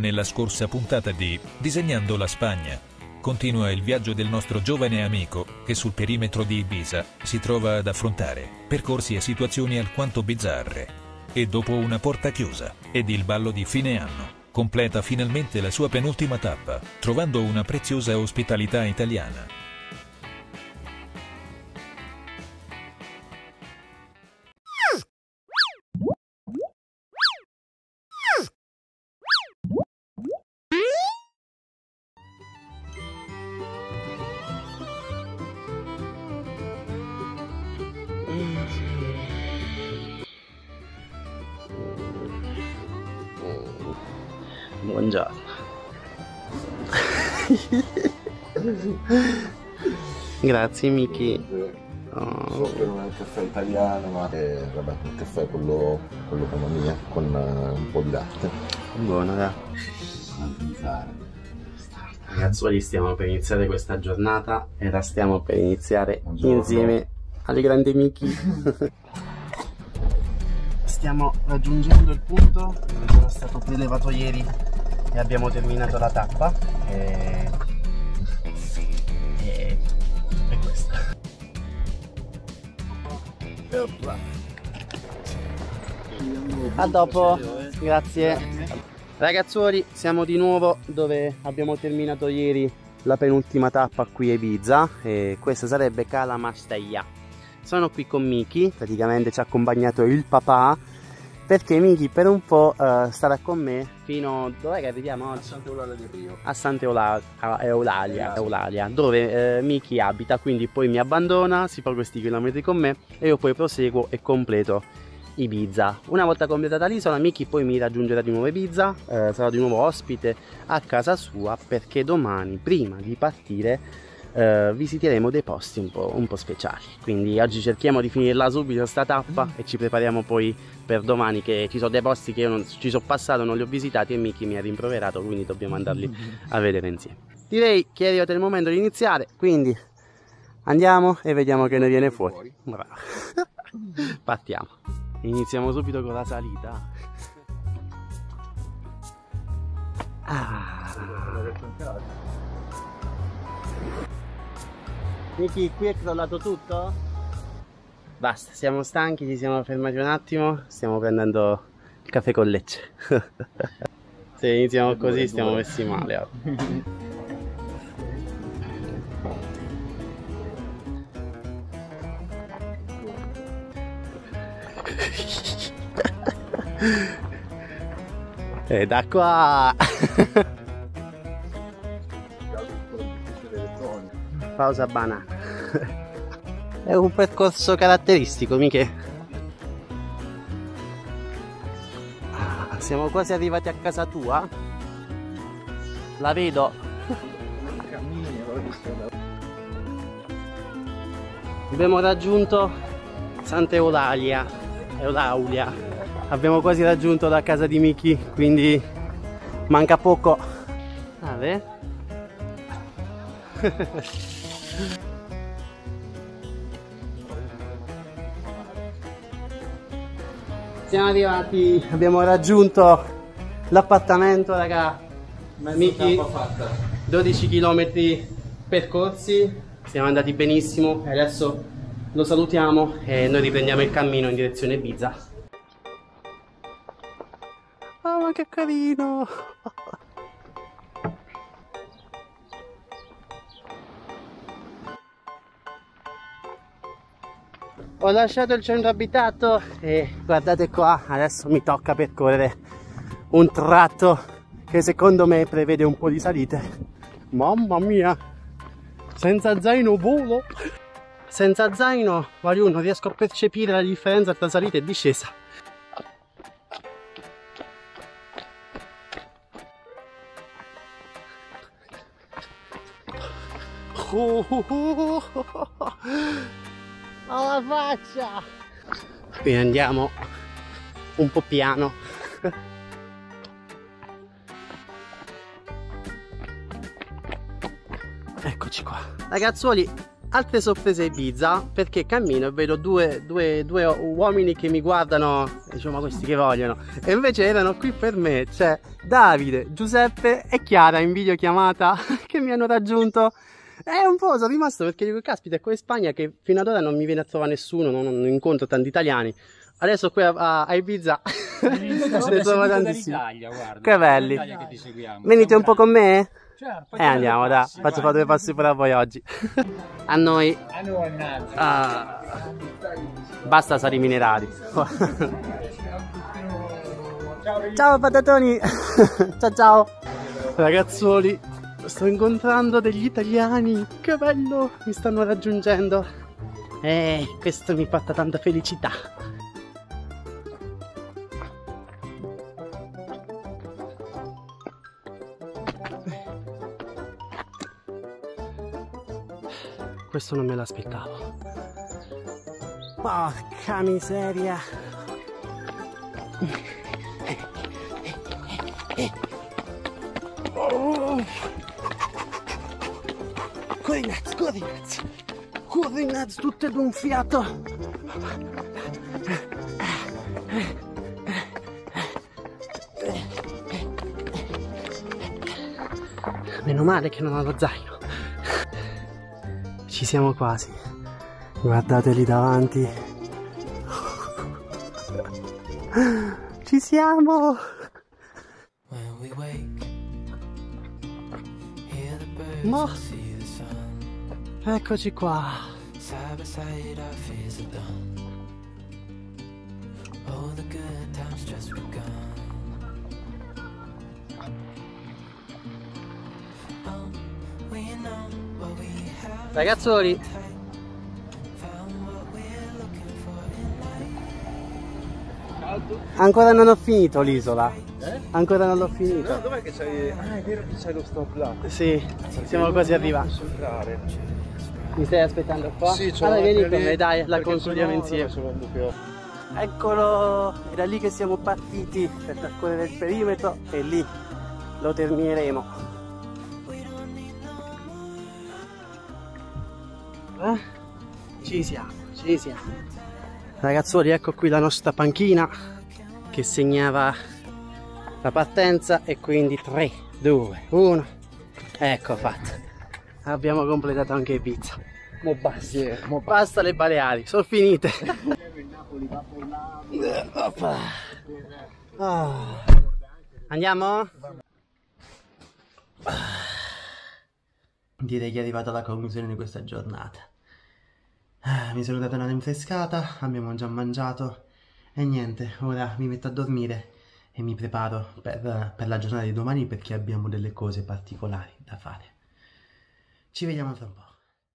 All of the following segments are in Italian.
Nella scorsa puntata di Disegnando la Spagna, continua il viaggio del nostro giovane amico che sul perimetro di Ibiza si trova ad affrontare percorsi e situazioni alquanto bizzarre. E dopo una porta chiusa ed il ballo di fine anno, completa finalmente la sua penultima tappa, trovando una preziosa ospitalità italiana. Buongiorno. Grazie Miki. Solo per un caffè italiano, ma vabbè, un caffè quello come mia, con un po' di latte. Buono, dai. Ragazzuoli, stiamo per iniziare questa giornata e la stiamo per iniziare insieme alle grandi Miki. Stiamo raggiungendo il punto dove sono stato prelevato ieri e abbiamo terminato la tappa e questa. A dopo, grazie. Ragazzuoli, siamo di nuovo dove abbiamo terminato ieri la penultima tappa qui a Ibiza e questa sarebbe Cala Mastella. Sono qui con Miki, praticamente ci ha accompagnato il papà perché Miki per un po' starà con me fino... dov'è che arriviamo oggi? A Sant'Eulalia del Rio. A Sant'Eulalia, dove Miki abita, quindi poi mi abbandona, si fa questi chilometri con me e io poi proseguo e completo Ibiza. Una volta completata l'isola, Miki poi mi raggiungerà di nuovo Ibiza, sarò di nuovo ospite a casa sua perché domani, prima di partire, visiteremo dei posti un po' speciali. Quindi oggi cerchiamo di finirla subito sta tappa e ci prepariamo poi per domani, che ci sono dei posti che io non ci sono passato, non li ho visitati e Miki mi ha rimproverato, quindi dobbiamo andarli a vedere insieme. Direi che è arrivato il momento di iniziare, quindi andiamo e vediamo che ne viene fuori. Bravo. Partiamo. Iniziamo subito con la salita. Miki, qui è crollato tutto? Basta, siamo stanchi, ci siamo fermati un attimo, stiamo prendendo il caffè con leche. Se iniziamo così stiamo messi male. E da qua! Pausa banana. È un percorso caratteristico, Miche. Siamo quasi arrivati a casa tua. La vedo. Abbiamo raggiunto Sant'Eulalia. Abbiamo quasi raggiunto la casa di Miki, quindi manca poco. Vabbè. Siamo arrivati, abbiamo raggiunto l'appartamento, raga. Miki, 12 km percorsi, siamo andati benissimo e adesso lo salutiamo e noi riprendiamo il cammino in direzione Ibiza. Oh, ma che carino! Ho lasciato il centro abitato e guardate qua, adesso mi tocca percorrere un tratto che secondo me prevede un po' di salite. Mamma mia! Senza zaino volo! Senza zaino, Valiu, non riesco a percepire la differenza tra salita e discesa. Alla faccia! Quindi andiamo un po' piano. Eccoci qua. Ragazzuoli, altre sorprese a Ibiza, perché cammino e vedo due uomini che mi guardano e dicevo, ma questi che vogliono? E invece erano qui per me, cioè Davide, Giuseppe e Chiara in videochiamata che mi hanno raggiunto. E un po' sono rimasto perché dico, caspita, è qua in Spagna che fino ad ora non mi viene a trovare nessuno, non incontro tanti italiani. Adesso qui a Ibiza ne trovo tantissimi. Che belli. Venite un po' con me? Certo, Andiamo, dai, faccio fare 2 passi per voi oggi. A noi. Basta sali minerali. Ciao patatoni. Ciao ciao. Ragazzoli, sto incontrando degli italiani. Che bello, mi stanno raggiungendo. Questo mi porta tanta felicità. Questo non me l'aspettavo. Porca miseria. Corri Naz, tutte d'un fiato. Meno male che non ho lo zaino. Ci siamo quasi. Guardate lì davanti. Ci siamo. Ma eccoci qua. Ragazzoli, ancora non ho finito l'isola. Ancora non l'ho finito. Dov'è che c'hai? Ah, è vero che c'hai lo stop là. Sì, siamo quasi arrivati. Mi stai aspettando qua? Sì, allora vieni con me, dai, la concludiamo insieme. Che... Eccolo, era lì che siamo partiti per percorrere il perimetro e lì lo termineremo. Ci siamo. Ragazzoli, ecco qui la nostra panchina che segnava la partenza e quindi 3, 2, 1. Ecco fatto. Abbiamo completato anche Ibiza. Basta le Baleari, sono finite. Andiamo? Direi che è arrivata la conclusione di questa giornata. Mi sono dato una rinfrescata, abbiamo già mangiato e niente, ora mi metto a dormire e mi preparo per la giornata di domani perché abbiamo delle cose particolari da fare. Ci vediamo tra un po'.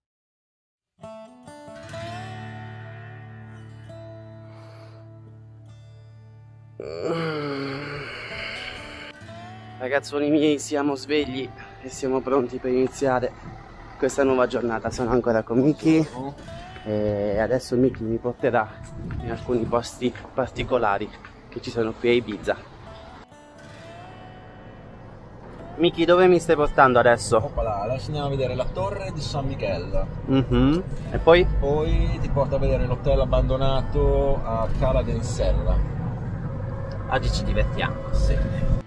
Ragazzoni miei, siamo svegli e siamo pronti per iniziare questa nuova giornata. Sono ancora con Miki e adesso Miki mi porterà in alcuni posti particolari che ci sono qui a Ibiza. Miki, dove mi stai portando adesso? Oppala, adesso andiamo a vedere la torre di San Michele. E poi? Poi ti porto a vedere l'hotel abbandonato a Cala d'Ensella. Oggi ci divertiamo. Sì.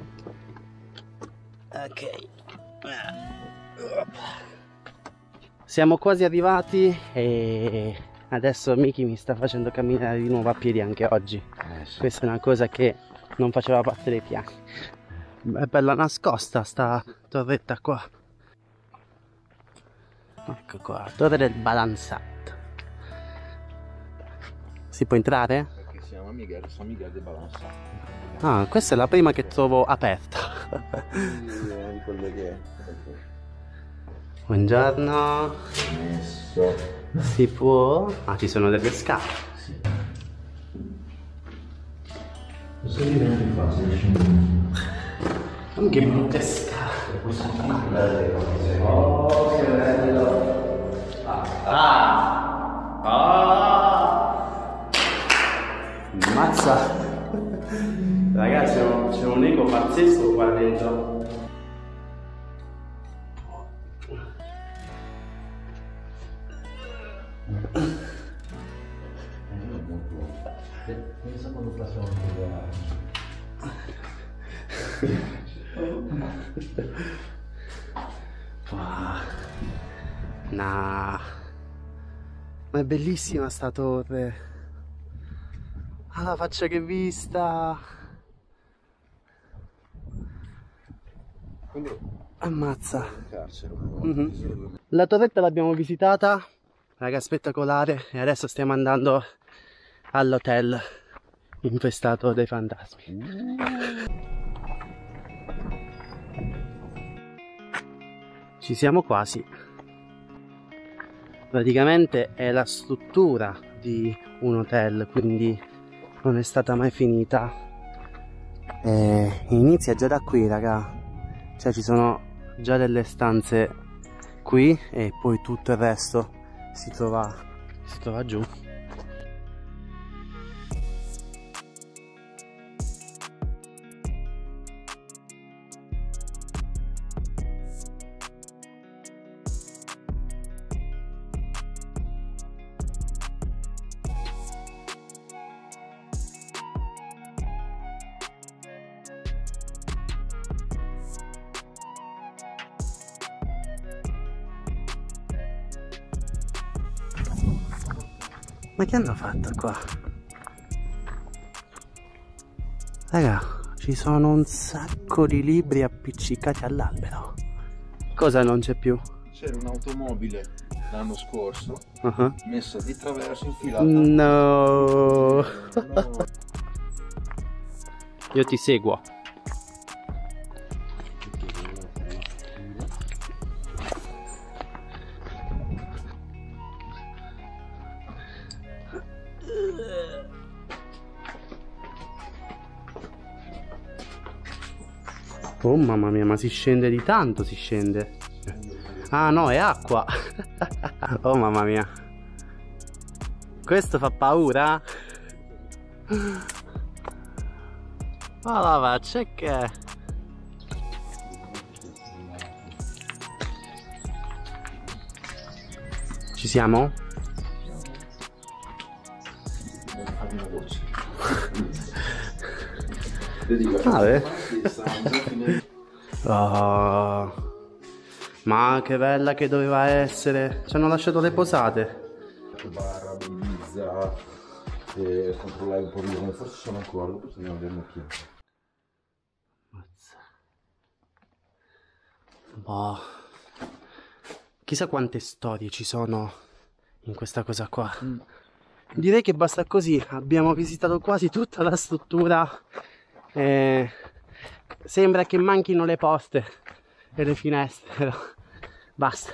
Ok. Siamo quasi arrivati e adesso Miki mi sta facendo camminare di nuovo a piedi anche oggi. Sì. Questa è una cosa che non faceva parte dei piani. È bella nascosta sta torretta qua. Ecco qua, torre del Balanzat. Si può entrare? Perché si chiama San Miguel de Balanzat. Ah, questa è la prima che trovo aperta. Buongiorno. Messo. Si può? Ah, ci sono delle scale. Sì. Questo diventa facile scendere. Che brutte scale. Oh, che bello. Mazza. Ragazzi, c'è un eco pazzesco qua dentro. Wow. Nah. Ma è bellissima sta torre. Ah, la faccia che vista. Ammazza. La torretta l'abbiamo visitata, raga, spettacolare, e adesso stiamo andando all'hotel infestato dai fantasmi. Ci siamo quasi. Praticamente è la struttura di un hotel, quindi non è stata mai finita. Inizia già da qui, raga. Cioè ci sono già delle stanze qui e poi tutto il resto si trova giù. Ma che hanno fatto qua? Raga, ci sono un sacco di libri appiccicati all'albero. Cosa non c'è più? C'era un'automobile l'anno scorso messa di traverso infilata. No. Io ti seguo. Oh mamma mia, ma si scende di tanto, si scende. Ah no, è acqua. Oh mamma mia. Questo fa paura? Ma la faccia che... Ci siamo? Oh, ma che bella che doveva essere. Ci hanno lasciato le posate. Barra, Ibiza, e controllare un po' di come forse sono ancora, dopo andiamo a vedere chi. Boh. Chissà quante storie ci sono in questa cosa qua. Direi che basta così. Abbiamo visitato quasi tutta la struttura. Sembra che manchino le poste e le finestre, però basta.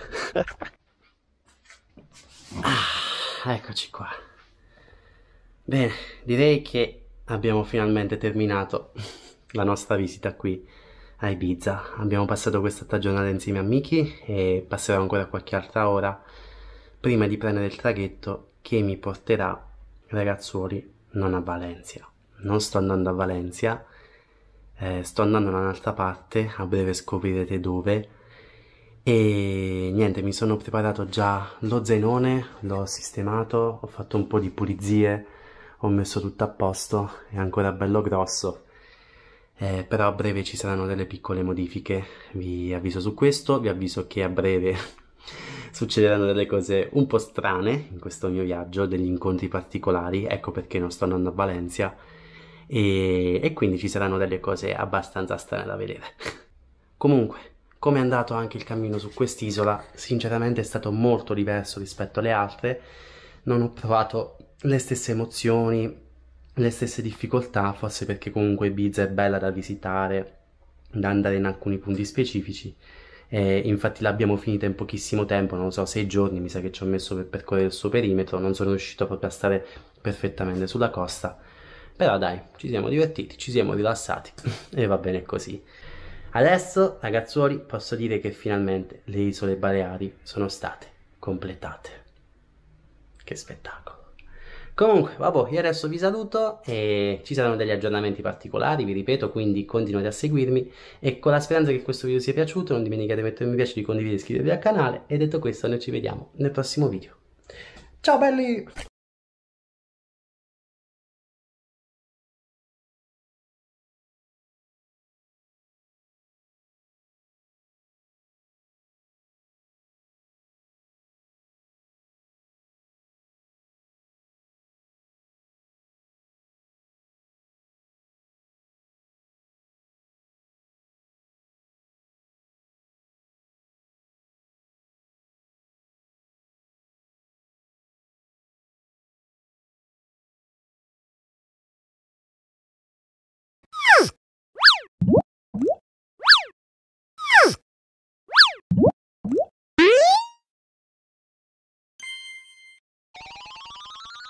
Eccoci qua. Bene, direi che abbiamo finalmente terminato la nostra visita qui a Ibiza. Abbiamo passato questa giornata insieme a Miki e passerò ancora qualche altra ora prima di prendere il traghetto che mi porterà, ragazzuoli, non a Valencia. Non sto andando a Valencia, sto andando da un'altra parte, a breve scoprirete dove. E niente, mi sono preparato già lo zainone, l'ho sistemato, ho fatto un po' di pulizie, ho messo tutto a posto, è ancora bello grosso, però a breve ci saranno delle piccole modifiche, vi avviso su questo, vi avviso che a breve succederanno delle cose un po' strane in questo mio viaggio, degli incontri particolari, ecco perché non sto andando a Valencia, e quindi ci saranno delle cose abbastanza strane da vedere. Comunque, come è andato anche il cammino su quest'isola, sinceramente è stato molto diverso rispetto alle altre, non ho provato le stesse emozioni, le stesse difficoltà, forse perché comunque Ibiza è bella da visitare, da andare in alcuni punti specifici, infatti l'abbiamo finita in pochissimo tempo, non lo so, 6 giorni mi sa che ci ho messo per percorrere il suo perimetro, non sono riuscito proprio a stare perfettamente sulla costa, però dai, ci siamo divertiti, ci siamo rilassati e va bene così. Adesso, ragazzuoli, posso dire che finalmente le isole Baleari sono state completate. Che spettacolo. Comunque, vabbè, io adesso vi saluto e ci saranno degli aggiornamenti particolari, vi ripeto, quindi continuate a seguirmi e con la speranza che questo video sia piaciuto non dimenticate di mettere mi piace, di condividere e iscrivervi al canale e detto questo noi ci vediamo nel prossimo video. Ciao belli!